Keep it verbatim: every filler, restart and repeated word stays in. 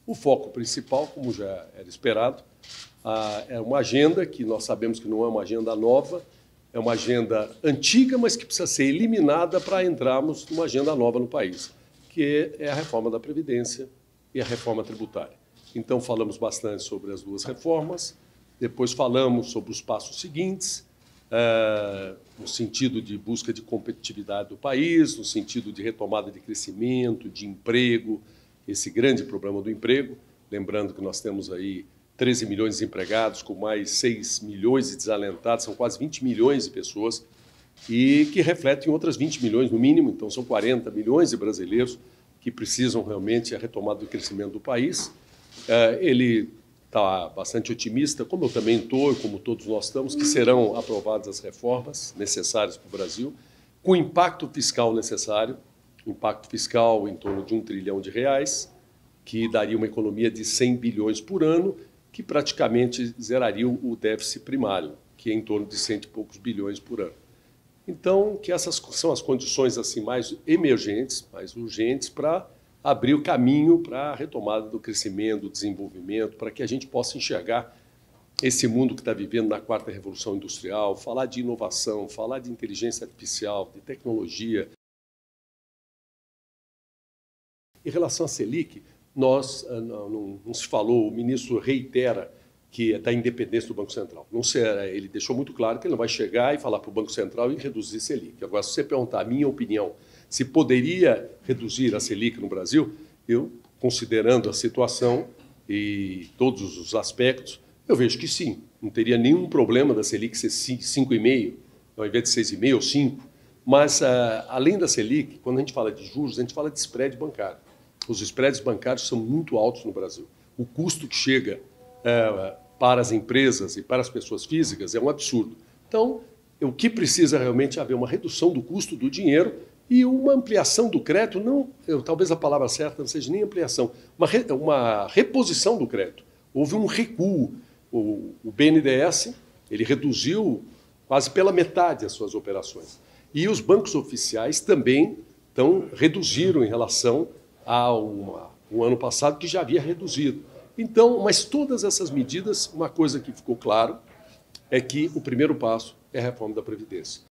O foco principal, como já era esperado, é uma agenda que nós sabemos que não é uma agenda nova, é uma agenda antiga, mas que precisa ser eliminada para entrarmos numa agenda nova no país, que é a reforma da Previdência e a reforma tributária. Então, falamos bastante sobre as duas reformas, depois falamos sobre os passos seguintes, é, no sentido de busca de competitividade do país, no sentido de retomada de crescimento, de emprego, esse grande problema do emprego, lembrando que nós temos aí treze milhões de desempregados, com mais seis milhões de desalentados, são quase vinte milhões de pessoas, e que refletem outras vinte milhões no mínimo, então são quarenta milhões de brasileiros que precisam realmente a retomada do crescimento do país. Ele está bastante otimista, como eu também estou, como todos nós estamos, que serão aprovadas as reformas necessárias para o Brasil, com o impacto fiscal necessário, impacto fiscal em torno de um trilhão de reais, que daria uma economia de cem bilhões por ano, que praticamente zeraria o déficit primário, que é em torno de cento e poucos bilhões por ano. Então, que essas são as condições assim mais emergentes, mais urgentes, para abrir o caminho para a retomada do crescimento, do desenvolvimento, para que a gente possa enxergar esse mundo que está vivendo na quarta revolução industrial, falar de inovação, falar de inteligência artificial, de tecnologia. Em relação à Selic, nós, não, não, não se falou, o ministro reitera que é da independência do Banco Central. Não será, ele deixou muito claro que ele não vai chegar e falar para o Banco Central e reduzir Selic. Agora, se você perguntar a minha opinião, se poderia reduzir a Selic no Brasil, eu, considerando a situação e todos os aspectos, eu vejo que sim. Não teria nenhum problema da Selic ser cinco vírgula cinco ao invés de seis vírgula cinco ou cinco. Mas, além da Selic, quando a gente fala de juros, a gente fala de spread bancário. Os spreads bancários são muito altos no Brasil. O custo que chega é, para as empresas e para as pessoas físicas é um absurdo. Então, o que precisa realmente é haver uma redução do custo do dinheiro e uma ampliação do crédito, não, eu, talvez a palavra certa não seja nem ampliação, uma, re, uma reposição do crédito. Houve um recuo. O, o B N D E S ele reduziu quase pela metade as suas operações. E os bancos oficiais também então, reduziram em relação a uma, um ano passado que já havia reduzido. Então, mas todas essas medidas, uma coisa que ficou claro é que o primeiro passo é a reforma da Previdência.